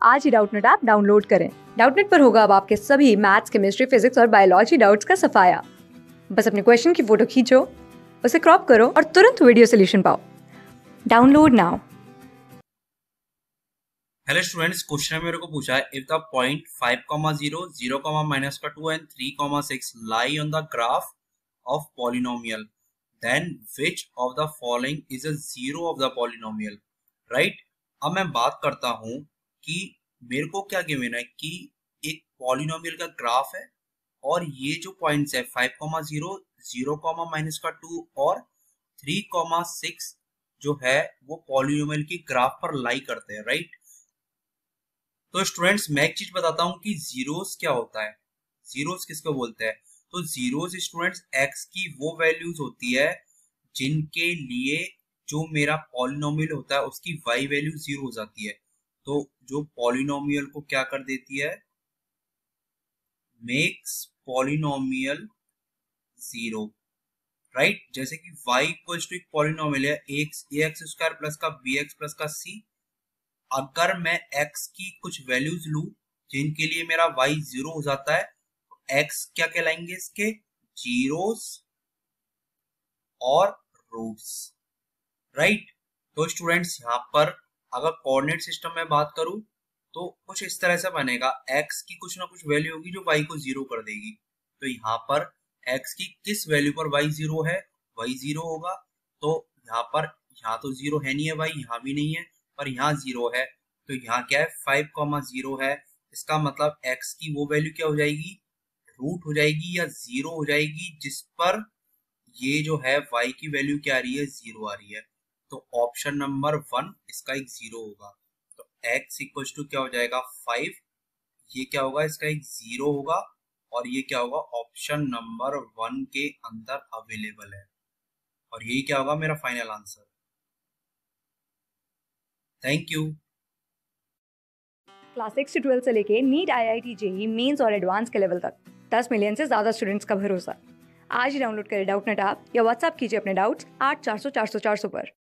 आज ही Doubtnut app download करें। डाउटनेट पर होगा अब आपके सभी मैथ्स, केमिस्ट्री, फिजिक्स और बायोलॉजी डाउट्स का सफाया। बस अपने क्वेश्चन की फोटो खींचो, उसे क्रॉप करो और तुरंत वीडियो सोल्यूशन पाओ। Download now. Hello students, question में मेरे को पूछा है if the point 5,0, 0, -2 and 3,6 lie on the graph of polynomial, then which of the following is a zero of the polynomial. Right, अब मैं बात करता हूं कि मेरे को क्या गिवन है कि एक पॉलिनोमियल का ग्राफ है और ये जो पॉइंट्स है 5,0, 0, -2 और 3,6 जो है वो पॉलिनोमियल की ग्राफ पर लाई करते हैं। राइट, तो स्टूडेंट्स मैं एक चीज बताता हूं कि जीरोस क्या होता है। जीरोस किसको बोलते हैं? तो जीरोस स्टूडेंट्स एक्स की वो वैल्यूज होती है जिनके लिए जो मेरा पॉलिनोमियल होता है उसकी वाई वैल्यू जीरो हो जाती है। तो जो पॉलिनोमियल को क्या कर देती है, मेक्स पॉलिनोमियल जीरो। राइट, जैसे कि y इक्वल्स टू एक पॉलिनोमियल है एक्स स्क्वायर प्लस का बी एक्स प्लस का सी। अगर मैं x की कुछ वैल्यूज लू जिनके लिए मेरा y जीरो हो जाता है, तो x क्या कहलाएंगे? इसके जीरोस और रूट्स। राइट, तो स्टूडेंट्स यहाँ पर अगर कोऑर्डिनेट सिस्टम में बात करूं तो कुछ इस तरह से बनेगा, x की कुछ ना कुछ वैल्यू होगी जो y को जीरो कर देगी। तो यहाँ पर x की किस वैल्यू पर y जीरो है? y जीरो होगा। तो यहाँ पर, यहाँ तो जीरो है नहीं है y, यहाँ भी नहीं है, पर यहाँ जीरो है। तो यहाँ क्या है? 5,0 है। इसका मतलब x की वो वैल्यू क्या हो जाएगी? रूट हो जाएगी या जीरो हो जाएगी, जिस पर ये जो है y की वैल्यू क्या आ रही है? जीरो आ रही है। तो ऑप्शन नंबर 1 इसका एक जीरो होगा। तो x इक्वल टू क्या हो जाएगा? 5। ये क्या होगा? इसका एक जीरो होगा और ये क्या होगा? ऑप्शन नंबर 1 के अंदर अवेलेबल है और यही क्या होगा? मेरा final answer. Thank you. Class 6 से 12 से लेके नीट, IIT, JEE मेंस और एडवांस के लेवल तक 10 मिलियन से ज्यादा स्टूडेंट्स का भरोसा। आज ही डाउनलोड करें डाउटनेट ऐप या व्हाट्सएप कीजिए अपने डाउट्स 8400 400 400 पर।